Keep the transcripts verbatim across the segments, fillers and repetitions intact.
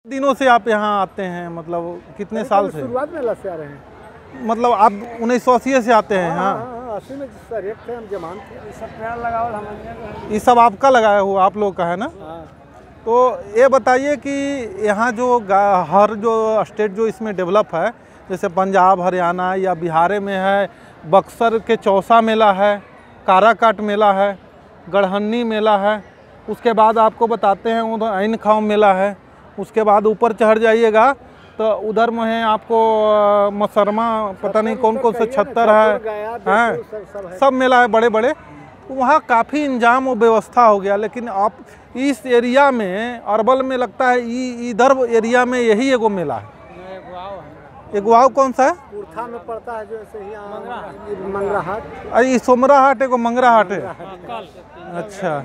दिनों से आप यहाँ आते हैं, मतलब कितने साल से? शुरुआत में लग से आ रहे हैं। मतलब आप उन्नीस सौ अस्सी से आते हैं? हाँ, हाँ, अस्सी में सर एक थे हम जमान थे। ये सब पेड़ लगाओ हम, ये सब आपका लगाया हुआ आप लोग का है ना? हाँ। तो ये बताइए कि यहाँ जो हर जो स्टेट जो इसमें डेवलप है, जैसे पंजाब, हरियाणा या बिहार में है, बक्सर के चौसा मेला है, काराकाट मेला है, गढ़हन्नी मेला है, उसके बाद आपको बताते हैं उधर ऐन खाओ मेला है, उसके बाद ऊपर चढ़ जाइएगा तो उधर में है आपको मसरमा, पता नहीं कौन कौन से छत्तर है, हैं सब मेला है बड़े बड़े। वहाँ काफ़ी इंजाम और व्यवस्था हो गया, लेकिन आप इस एरिया में अरबल में लगता है इधर एरिया में यही एगो मेला है। ये गुआव कौन सा है? पुरथा में पड़ता है, जो ऐसे ही मंगरा हाट। अरे सोमरा हाट है को मंगरा हाट है? अच्छा,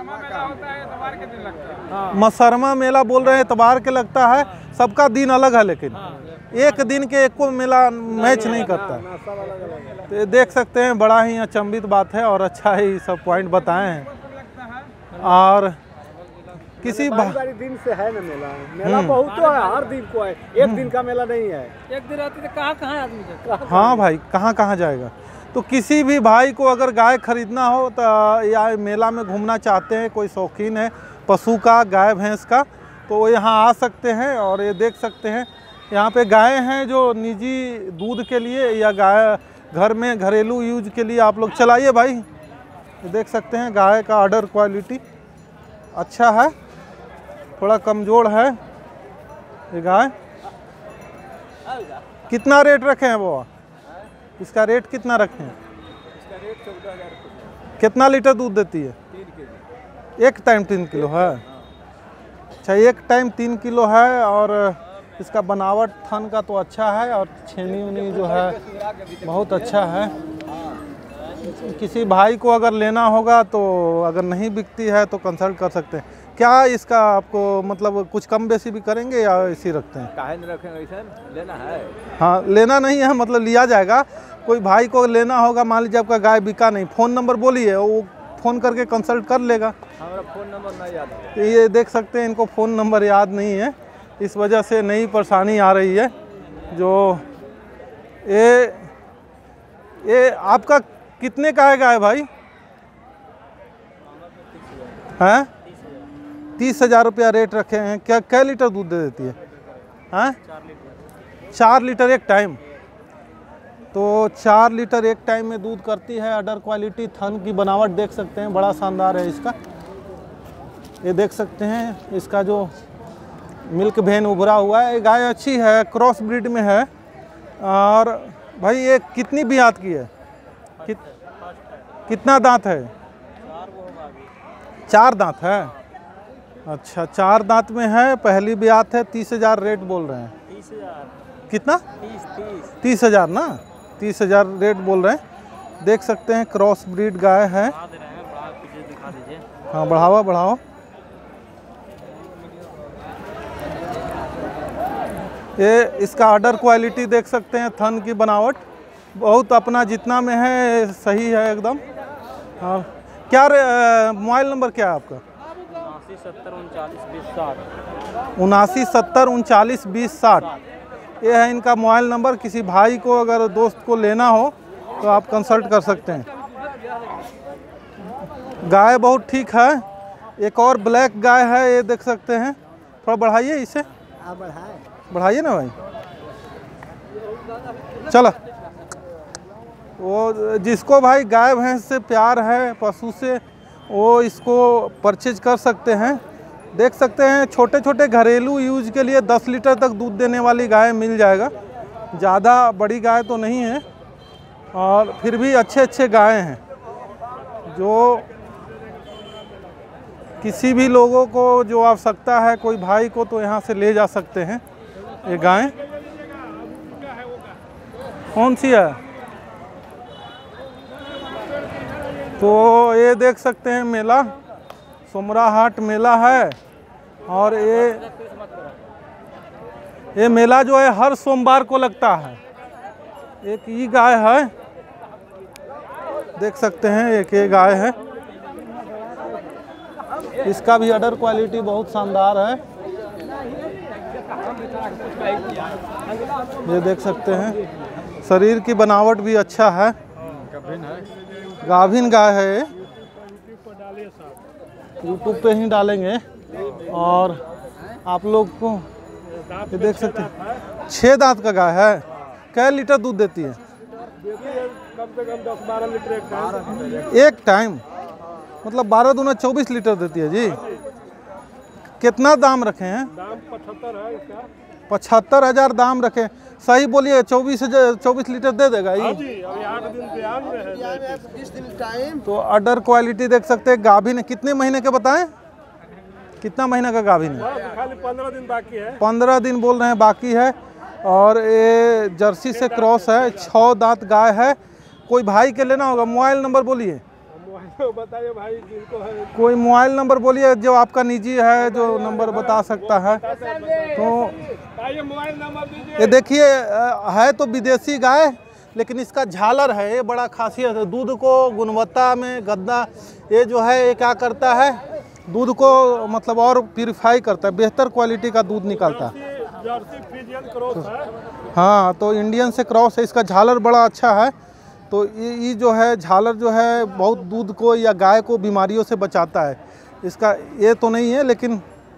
मसरमा मेला बोल रहे हैं, इतवार के लगता है। सबका दिन अलग है, लेकिन एक दिन के एक को मेला मैच नहीं करता। तो ये देख सकते हैं, बड़ा ही अचंभित बात है और अच्छा ही सब पॉइंट बताए हैं। और किसी बारी दिन से है ना मेला, मेला बहुत तो है, हर दिन को है, एक दिन का मेला नहीं है। एक दिन रहती तो कहाँ कहाँ आदमी जाता? हाँ भाई, कहाँ कहाँ जाएगा। तो किसी भी भाई को अगर गाय खरीदना हो तो या मेला में घूमना चाहते हैं, कोई शौकीन है पशु का, गाय भैंस का, तो वो यहाँ आ सकते हैं। और ये देख सकते हैं यहाँ पे गाय हैं जो निजी दूध के लिए या गाय घर में घरेलू यूज के लिए आप लोग चलाइए भाई। ये देख सकते हैं गाय का ऑर्डर क्वालिटी अच्छा है, थोड़ा कमज़ोर है ये गाय। कितना रेट रखे हैं वो? इसका रेट कितना रखे हैं? इसका रेट चौदह हज़ार। कितना लीटर दूध देती है? तीन किलो। एक टाइम तीन किलो है? अच्छा, एक टाइम तीन किलो है। और इसका बनावट थन का तो अच्छा है और छेनी उनी जो है बहुत अच्छा है। किसी भाई को अगर लेना होगा तो अगर नहीं बिकती है तो कंसल्ट कर सकते हैं। क्या इसका आपको मतलब कुछ कम बेसी भी करेंगे या इसी रखते हैं? काहे नहीं रखेंगे, इसे लेना है। हाँ, लेना नहीं है, मतलब लिया जाएगा। कोई भाई को लेना होगा, मान लीजिए आपका गाय बिका नहीं, फ़ोन नंबर बोलिए, वो फ़ोन करके कंसल्ट कर लेगा। हमारा फ़ोन नंबर नहीं याद है। तो ये देख सकते हैं इनको फ़ोन नंबर याद नहीं है, इस वजह से नई परेशानी आ रही है। जो ये ये आपका कितने का है गाय भाई? हैं? तीस हज़ार रुपया रेट रखे हैं। क्या क्या लीटर दूध दे देती है? हैं? चार लीटर एक टाइम। तो चार लीटर एक टाइम में दूध करती है। अडर क्वालिटी, थन की बनावट देख सकते हैं, बड़ा शानदार है इसका। ये देख सकते हैं इसका जो मिल्क वेन उभरा हुआ है। ये गाय अच्छी है, क्रॉस ब्रीड में है। और भाई ये कितनी बियात की है? कित, कितना दांत है? चार दांत है। अच्छा, चार दांत में है, पहली ब्यात है। तीस हज़ार रेट बोल रहे हैं। तीस हज़ार कितना? तीस तीस तीस हज़ार ना? तीस हज़ार रेट बोल रहे हैं। देख सकते हैं क्रॉस ब्रीड गाय है। हाँ, बढ़ावा बढ़ाओ। ये इसका ऑर्डर क्वालिटी देख सकते हैं, थन की बनावट बहुत अपना जितना में है सही है एकदम। हाँ, क्या मोबाइल नंबर क्या है आपका? उनासी सत्तर उनचालीस बीस साठ। उनासी सत्तर उनचालीस बीस साठ, ये है इनका मोबाइल नंबर। किसी भाई को अगर दोस्त को लेना हो तो आप कंसल्ट कर सकते हैं। गाय बहुत ठीक है। एक और ब्लैक गाय है, ये देख सकते हैं। थोड़ा बढ़ाइए इसे, बढ़ाइए ना भाई। चलो, वो जिसको भाई गाय भैंस से प्यार है, पशु से, वो इसको परचेज कर सकते हैं। देख सकते हैं छोटे छोटे घरेलू यूज के लिए दस लीटर तक दूध देने वाली गाय मिल जाएगा। ज़्यादा बड़ी गाय तो नहीं है, और फिर भी अच्छे अच्छे गाय हैं। जो किसी भी लोगों को जो आवश्यकता है, कोई भाई को, तो यहाँ से ले जा सकते हैं। ये गाय कौन सी है? तो ये देख सकते हैं मेला, सोमरा हाट मेला है। और ये ये मेला जो है हर सोमवार को लगता है। एक ये गाय है, देख सकते हैं, एक ये गाय है। इसका भी ऑर्डर क्वालिटी बहुत शानदार है। ये देख सकते हैं, शरीर की बनावट भी अच्छा है, गाभिन गाय है ये। यूट्यूब पे ही डालेंगे और आप लोग को ये देख सकते हैं। छः दांत का गाय है। कै लीटर दूध देती है? कम से कम दस बारह लीटर एक टाइम। एक टाइम मतलब बारह दूना चौबीस लीटर देती है जी। कितना दाम रखे हैं? दाम पचहत्तर है इसका। पचहत्तर हजार दाम रखे। सही बोलिए, चौबीस हजार चौबीस लीटर दे देगा ये? जी, अभी आठ दिन बयान में है। बीस दिन टाइम। तो अडर क्वालिटी देख सकते हैं। गाभिन है, कितने महीने के बताएं? कितना महीना का गाभिन है? खाली पंद्रह दिन बाकी है। पंद्रह दिन बोल रहे हैं बाकी है। और ये जर्सी से क्रॉस है, छः दांत गाय है। कोई भाई के लेना होगा, मोबाइल नंबर बोलिए। बताइए भाई जिनको है। कोई मोबाइल नंबर बोलिए जो आपका निजी है, जो नंबर बता सकता है। तो मोबाइल नंबर दीजिए। ये देखिए, है तो विदेशी गाय, लेकिन इसका झालर है, ये बड़ा खासियत है। दूध को गुणवत्ता में गद्दा ये जो है ये क्या करता है, दूध को मतलब और प्यूरिफाई करता है, बेहतर क्वालिटी का दूध निकालता है। जर्सी फ्रीजियन क्रॉस है। हाँ, तो इंडियन से क्रॉस है। इसका झालर बड़ा अच्छा है। तो ये जो है झालर जो है बहुत दूध को या गाय को बीमारियों से बचाता है। इसका ये तो नहीं है, लेकिन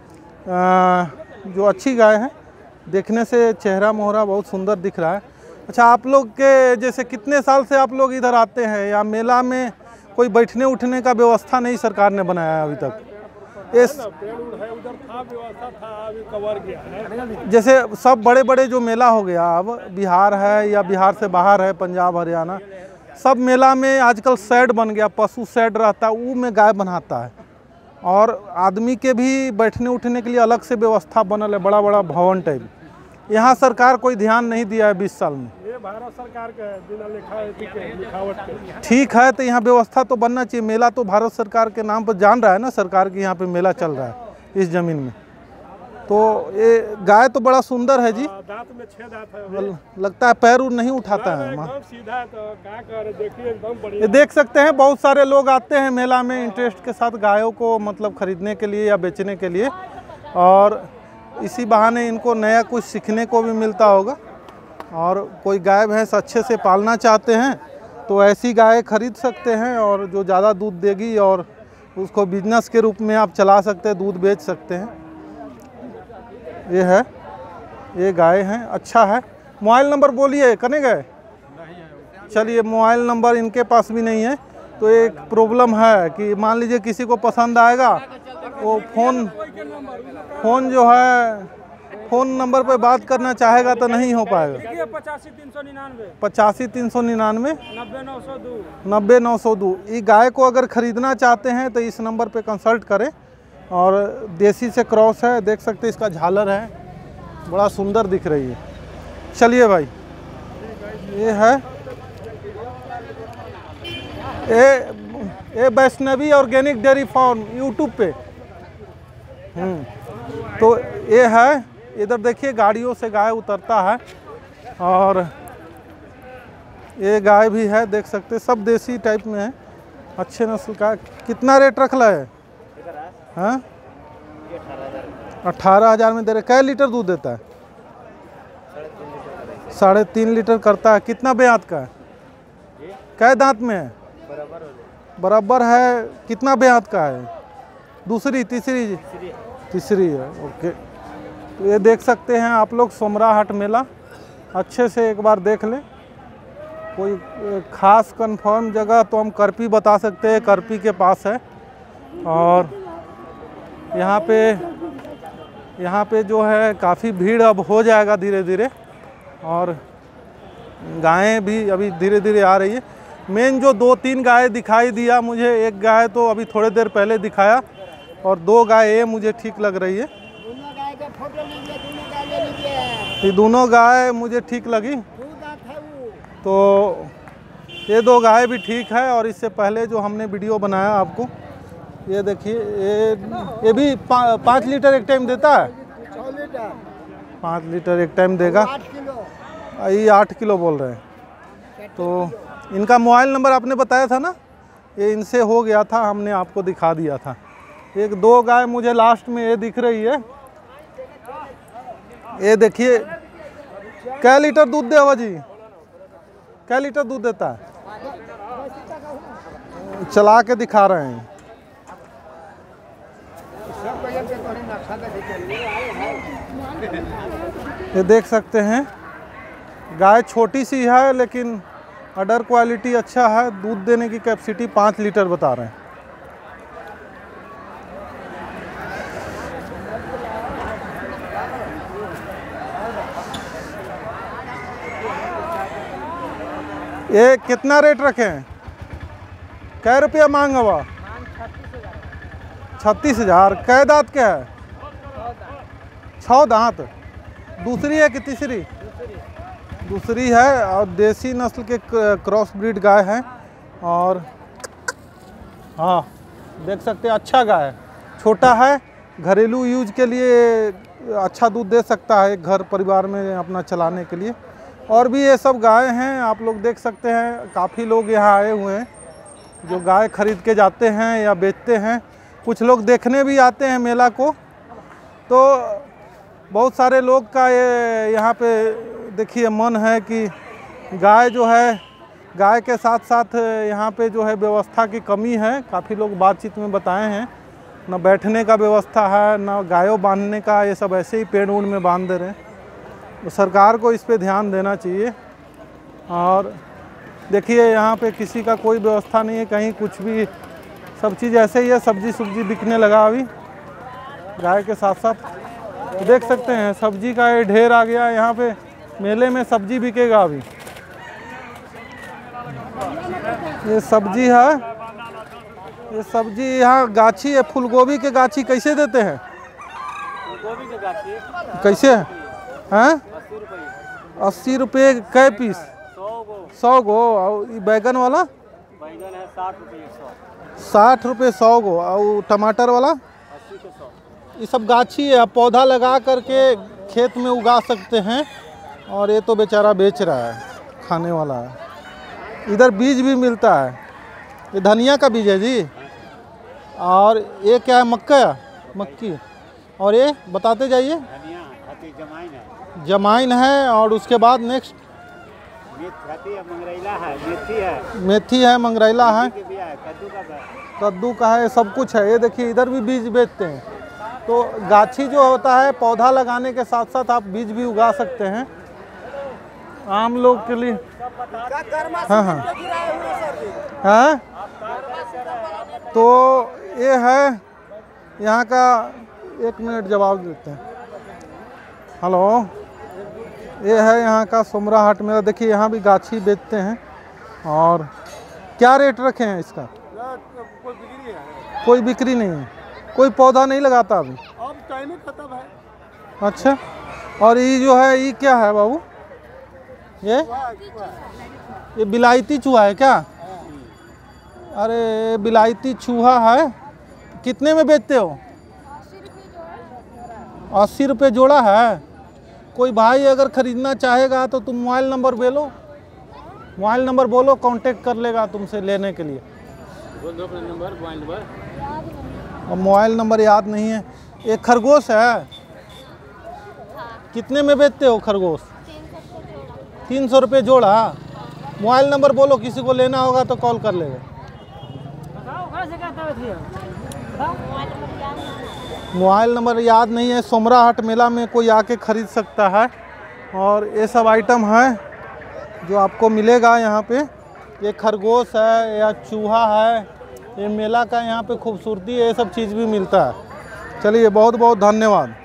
आ, जो अच्छी गाय है, देखने से चेहरा मोहरा बहुत सुंदर दिख रहा है। अच्छा, आप लोग के जैसे कितने साल से आप लोग इधर आते हैं, या मेला में कोई बैठने उठने का व्यवस्था नहीं सरकार ने बनाया अभी तक? इस उधर था व्यवस्था था, अभी कवर गया है। जैसे सब बड़े बड़े जो मेला हो गया, अब बिहार है या बिहार से बाहर है, पंजाब हरियाणा, सब मेला में आजकल शेड बन गया, पशु शेड रहता है, वो में गाय बनाता है। और आदमी के भी बैठने उठने के लिए अलग से व्यवस्था बनल है, बड़ा बड़ा भवन टाइप। यहाँ सरकार कोई ध्यान नहीं दिया है बीस साल में। ये भारत सरकार का है, बिना लिखा है लिखावट के। ठीक है, तो यहाँ व्यवस्था तो बनना चाहिए। मेला तो भारत सरकार के नाम पर जान रहा है ना सरकार की, यहाँ पे मेला चल रहा है इस जमीन में। तो ये गाय तो बड़ा सुंदर है जी। दांत में छह दांत है। लगता है पैर उर नहीं उठाता है। एकदम सीधा है, तो क्या करे, देखिए एकदम बढ़िया। ये देख सकते हैं, बहुत सारे लोग आते हैं मेला में इंटरेस्ट के साथ गायों को मतलब खरीदने के लिए या बेचने के लिए, और इसी बहाने इनको नया कुछ सीखने को भी मिलता होगा। और कोई गाय भैंस अच्छे से पालना चाहते हैं तो ऐसी गाय खरीद सकते हैं, और जो ज़्यादा दूध देगी और उसको बिजनेस के रूप में आप चला सकते हैं, दूध बेच सकते हैं। ये है, ये गाय हैं, अच्छा है। मोबाइल नंबर बोलिए, कने गए? चलिए, मोबाइल नंबर इनके पास भी नहीं है। तो एक प्रॉब्लम है कि मान लीजिए किसी को पसंद आएगा, वो फ़ोन फ़ोन जो है फ़ोन नंबर पे बात करना चाहेगा तो नहीं हो पाएगा। पचासी तीन सौ निन्यानवे पचासी तीन सौ निन्यानवे नब्बे नौ सौ दो नब्बे नौ सौ दो। ये गाय को अगर ख़रीदना चाहते हैं तो इस नंबर पे कंसल्ट करें। और देसी से क्रॉस है, देख सकते हैं, इसका झालर है, बड़ा सुंदर दिख रही है। चलिए भाई, ये है ये ये Vaishnavi organic dairy farm YouTube पे। हम्म तो ये है, इधर देखिए गाड़ियों से गाय उतरता है। और ये गाय भी है, देख सकते, सब देसी टाइप में है, अच्छे नस्ल का। कितना रेट रख ला है? हाँ, अठारह हजार में दे रहे। कै लीटर दूध देता है? साढ़े तीन लीटर करता है। कितना ब्यात का है? कै दांत में है? बराबर है। कितना ब्यात का है? दूसरी तीसरी तीसरी है। ओके, तो ये देख सकते हैं आप लोग सोमराहाट मेला, अच्छे से एक बार देख लें। कोई ख़ास कंफर्म जगह तो हम करपी बता सकते हैं, करपी के पास है। और यहाँ पे यहाँ पे जो है काफ़ी भीड़ अब हो जाएगा धीरे धीरे, और गायें भी अभी धीरे धीरे आ रही है। मेन जो दो तीन गाय दिखाई दिया मुझे, एक गाय तो अभी थोड़ी देर पहले दिखाया, और दो गाय ये मुझे ठीक लग रही है। दोनों गाय का फोटो लीजिए, दोनों गाय ले लीजिए। ये दोनों गाय मुझे ठीक लगी, तो ये दो गाय भी ठीक है। और इससे पहले जो हमने वीडियो बनाया आपको, ये देखिए, ये ये भी पा, पाँच लीटर एक टाइम देता है। पाँच लीटर एक टाइम देगा। ये आठ किलो बोल रहे हैं। तो इनका मोबाइल नंबर आपने बताया था ना, ये इनसे हो गया था, हमने आपको दिखा दिया था। एक दो गाय मुझे लास्ट में ये दिख रही है, ये देखिए क्या लीटर दूध दे जी, क्या लीटर दूध देता है, चला के दिखा रहे हैं। ये देख सकते हैं गाय छोटी सी है लेकिन अडर क्वालिटी अच्छा है। दूध देने की कैपेसिटी पाँच लीटर बता रहे हैं। ये कितना रेट रखे हैं, कै रुपया मांग हवा? छत्तीस हजार। कै दांत क्या है? छः दांत। दूसरी है कि तीसरी? दूसरी है और देसी नस्ल के क्रॉस ब्रीड गाय है। और हाँ देख सकते हैं अच्छा गाय है, छोटा है, घरेलू यूज के लिए अच्छा दूध दे सकता है घर परिवार में अपना चलाने के लिए। और भी ये सब गाय हैं, आप लोग देख सकते हैं। काफ़ी लोग यहाँ आए हुए हैं जो गाय खरीद के जाते हैं या बेचते हैं। कुछ लोग देखने भी आते हैं मेला को। तो बहुत सारे लोग का ये यहाँ पे देखिए मन है कि गाय जो है, गाय के साथ साथ यहाँ पे जो है व्यवस्था की कमी है। काफ़ी लोग बातचीत में बताए हैं, न बैठने का व्यवस्था है, न गायों बांधने का, ये सब ऐसे ही पेड़ उड़ में बांध दे रहे हैं। तो सरकार को इस पे ध्यान देना चाहिए। और देखिए यहाँ पे किसी का कोई व्यवस्था नहीं है कहीं कुछ भी, सब चीज़ ऐसे ही है। सब्जी सब्जी बिकने लगा अभी गाय के साथ साथ। देख सकते हैं सब्जी का ये ढेर आ गया यहाँ पे, मेले में सब्जी बिकेगा अभी। ये सब्जी है, ये सब्जी यहाँ गाछी है। फूल गोभी के गाछी कैसे देते हैं? गोभी के गाछी कैसे हैं? अस्सी रुपये कै पीस? सौ गो। और बैगन वाला? बैगन है साठ रुपये सौ। साठ रुपये सौ गो। और टमाटर वाला? अस्सी के सौ। ये सब गाछी है, पौधा लगा करके खेत में उगा सकते हैं। और ये तो बेचारा बेच रहा है, खाने वाला है। इधर बीज भी मिलता है। ये धनिया का बीज है जी। और ये क्या है? मक्का, मक्की। और ये बताते जाइए। जमाइन है। जमाइन है। और उसके बाद नेक्स्ट मेथी है, मंगरैला है, मेथी है, मेथी है, मंगरैला है, कद्दू का है, कद्दू का है, सब कुछ है। ये देखिए इधर भी बीज बेचते हैं। तो गाछी जो होता है, पौधा लगाने के साथ साथ आप बीज भी उगा सकते हैं आम लोग के लिए। हाँ हाँ हाँ। तो ये है यहाँ का। एक मिनट जवाब देते हैं। हेलो, ये है यहाँ का सोमरा हाट मेला। देखिए यहाँ भी गाछी बेचते हैं। और क्या रेट रखे हैं इसका? कोई बिक्री है? कोई बिक्री नहीं है, कोई पौधा नहीं लगाता अभी। अब टाइम ही खत्म है। अच्छा। और ये जो है ये क्या है बाबू? ये ये बिलायती चूहा है क्या? अरे बिलायती चूहा है। कितने में बेचते हो? अस्सी रुपये जोड़ा है। कोई भाई अगर ख़रीदना चाहेगा तो तुम मोबाइल नंबर बोलो, मोबाइल नंबर बोलो, कांटेक्ट कर लेगा तुमसे लेने के लिए। बोल दो अपना नंबर, मोबाइल नंबर। अब मोबाइल नंबर याद नहीं है। एक खरगोश है, कितने में बेचते हो खरगोश? तीन सौ रुपये जोड़ा। मोबाइल नंबर बोलो, किसी को लेना होगा तो कॉल कर लेगा। मोबाइल नंबर याद नहीं है। सोमरा हाट मेला में कोई आके ख़रीद सकता है। और ये सब आइटम है जो आपको मिलेगा यहाँ पे। ये खरगोश है या चूहा है, ये मेला का यहाँ पे खूबसूरती है। ये सब चीज़ भी मिलता है। चलिए बहुत बहुत धन्यवाद।